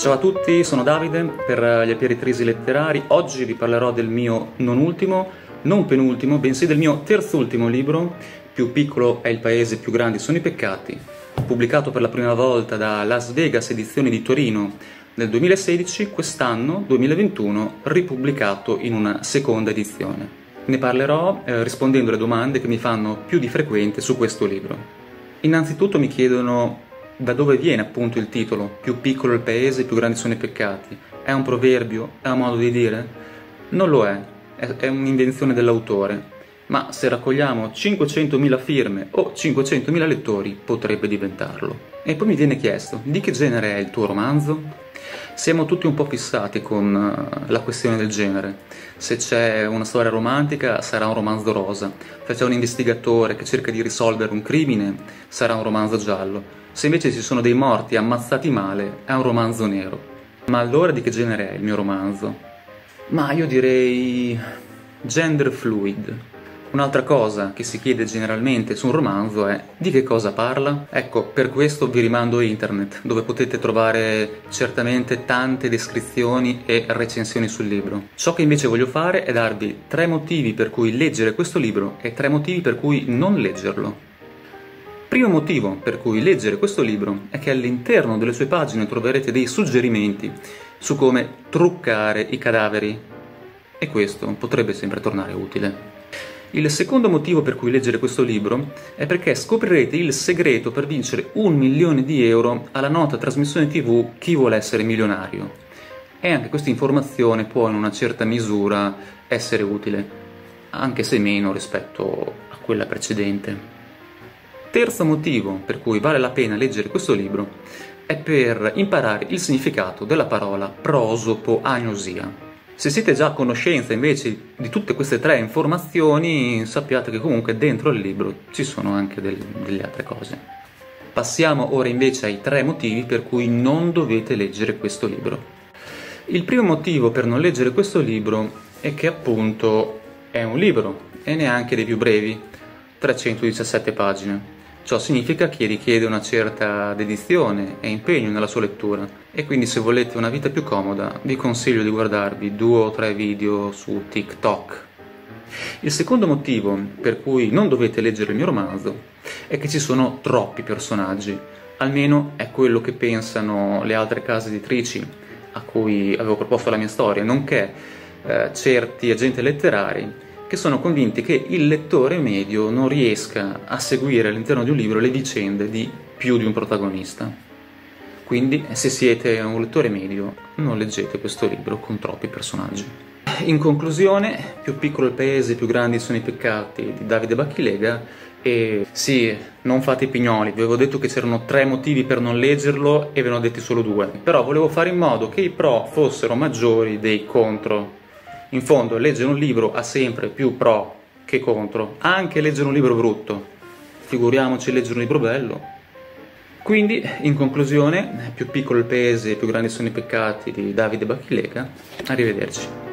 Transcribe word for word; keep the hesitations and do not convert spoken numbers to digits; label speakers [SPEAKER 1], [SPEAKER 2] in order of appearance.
[SPEAKER 1] Ciao a tutti, sono Davide per gli Aperitrisi Letterari. Oggi vi parlerò del mio non ultimo, non penultimo, bensì del mio terzultimo libro, Più piccolo è il paese, più grandi sono i peccati, pubblicato per la prima volta da Las Vegas Edizioni di Torino nel duemilasedici, quest'anno, duemilaventuno, ripubblicato in una seconda edizione. Ne parlerò eh, rispondendo alle domande che mi fanno più di frequente su questo libro. Innanzitutto mi chiedono da dove viene appunto il titolo, Più piccolo è il paese, più grandi sono i peccati. È un proverbio? È un modo di dire? Non lo è, è, è un'invenzione dell'autore, ma se raccogliamo cinquecentomila firme o cinquecentomila lettori potrebbe diventarlo. E poi mi viene chiesto, di che genere è il tuo romanzo? Siamo tutti un po' fissati con la questione del genere. Se c'è una storia romantica sarà un romanzo rosa, se c'è un investigatore che cerca di risolvere un crimine sarà un romanzo giallo. Se invece ci sono dei morti ammazzati male, è un romanzo nero. Ma allora di che genere è il mio romanzo? Ma io direi gender fluid. Un'altra cosa che si chiede generalmente su un romanzo è di che cosa parla? Ecco, per questo vi rimando a internet, dove potete trovare certamente tante descrizioni e recensioni sul libro. Ciò che invece voglio fare è darvi tre motivi per cui leggere questo libro e tre motivi per cui non leggerlo. Primo motivo per cui leggere questo libro è che all'interno delle sue pagine troverete dei suggerimenti su come truccare i cadaveri e questo potrebbe sempre tornare utile. Il secondo motivo per cui leggere questo libro è perché scoprirete il segreto per vincere un milione di euro alla nota trasmissione tivù Chi vuole essere milionario. E anche questa informazione può in una certa misura essere utile, anche se meno rispetto a quella precedente. Terzo motivo per cui vale la pena leggere questo libro è per imparare il significato della parola prosopoagnosia. Se siete già a conoscenza invece di tutte queste tre informazioni, sappiate che comunque dentro il libro ci sono anche del, delle altre cose. Passiamo ora invece ai tre motivi per cui non dovete leggere questo libro. Il primo motivo per non leggere questo libro è che appunto è un libro e neanche dei più brevi, trecentodiciassette pagine. Ciò significa che richiede una certa dedizione e impegno nella sua lettura e quindi se volete una vita più comoda vi consiglio di guardarvi due o tre video su TikTok. Il secondo motivo per cui non dovete leggere il mio romanzo è che ci sono troppi personaggi, almeno è quello che pensano le altre case editrici a cui avevo proposto la mia storia, nonché eh, certi agenti letterari che sono convinti che il lettore medio non riesca a seguire all'interno di un libro le vicende di più di un protagonista. Quindi, se siete un lettore medio, non leggete questo libro con troppi personaggi. In conclusione, Più piccolo è il paese, più grandi sono i peccati di Davide Bacchilega. E sì, non fate i pignoli, vi avevo detto che c'erano tre motivi per non leggerlo e ve ne ho detti solo due. Però volevo fare in modo che i pro fossero maggiori dei contro. In fondo, leggere un libro ha sempre più pro che contro, anche leggere un libro brutto. Figuriamoci leggere un libro bello. Quindi, in conclusione, Più piccolo il paese, più grandi sono i peccati di Davide Bacchilega. Arrivederci.